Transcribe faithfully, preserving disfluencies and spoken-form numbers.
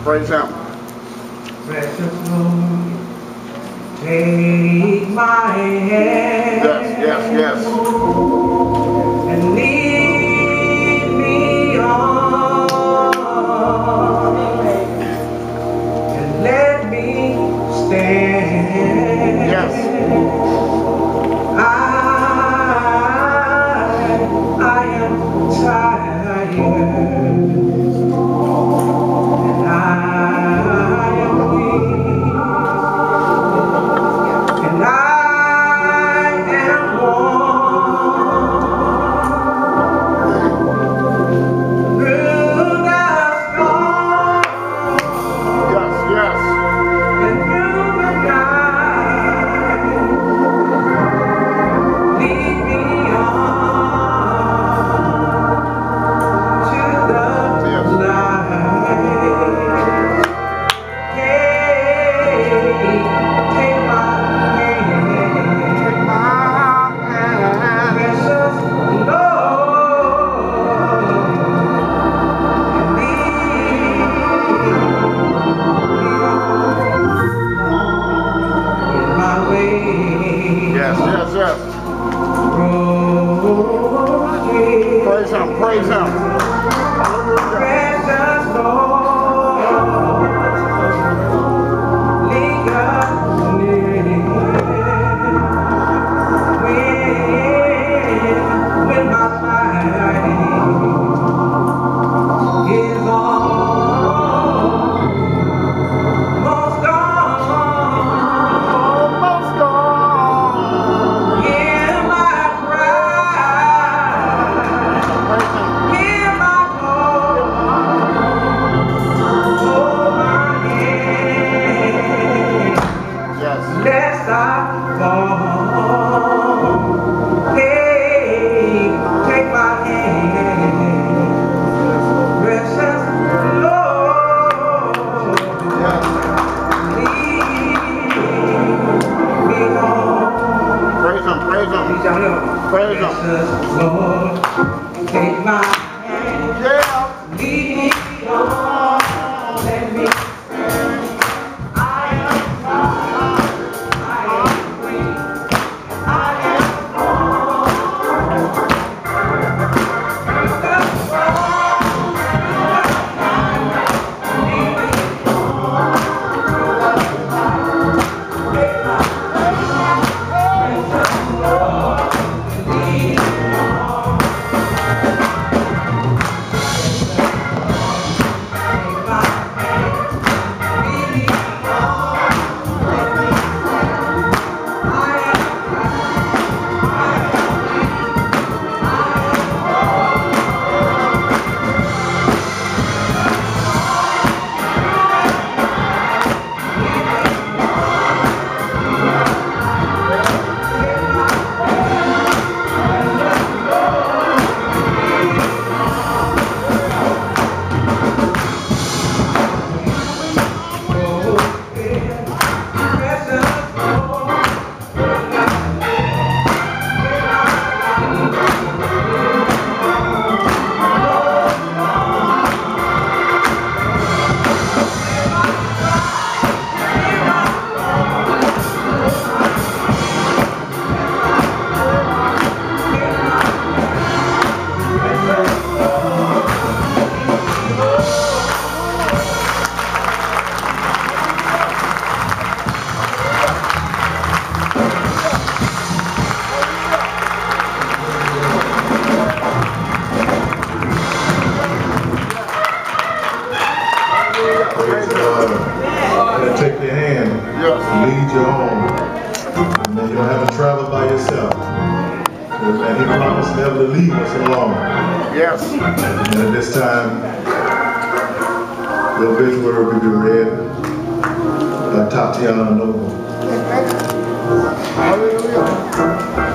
Praise Him. Precious Lord, take my hand. Yes, yes, yes. And lead me on. And let me stand. Yes. I, I am tired. And I am weak. And I am worn through the storm. Yes, yes. And through the night, lead me on to the Yes. light. Hey, take my hand, Take my hand. precious Lord, and lead me on in my way. Yes, yes, yes. Praise Him, praise Him. Precious Lord, linger near when, when my mind is almost gone. Almost gone. Hear my cry, Praise Him. hear my call, hold my hand, Yes. lest I fall. Hey, take my hand, precious Lord, Yes. lead me on. Praise Him, praise Him. Please, y'all help me. Praise Him. Precious Lord, take my hand, Yeah. lead me on, let me stand. I am tired, I am weak, I am born. The storm, lead me on. Take my hand, precious Lord, lead me on. Take my hand, lead me on. Let me stand. I am tired, I am weak, I am born. Praise God. He'll take your hand, Yes. lead you home. And then you don't have to travel by yourself. And He promised never to leave us alone. Yes. And at this time, the obituary will be read by Tatiana Noble. Hallelujah.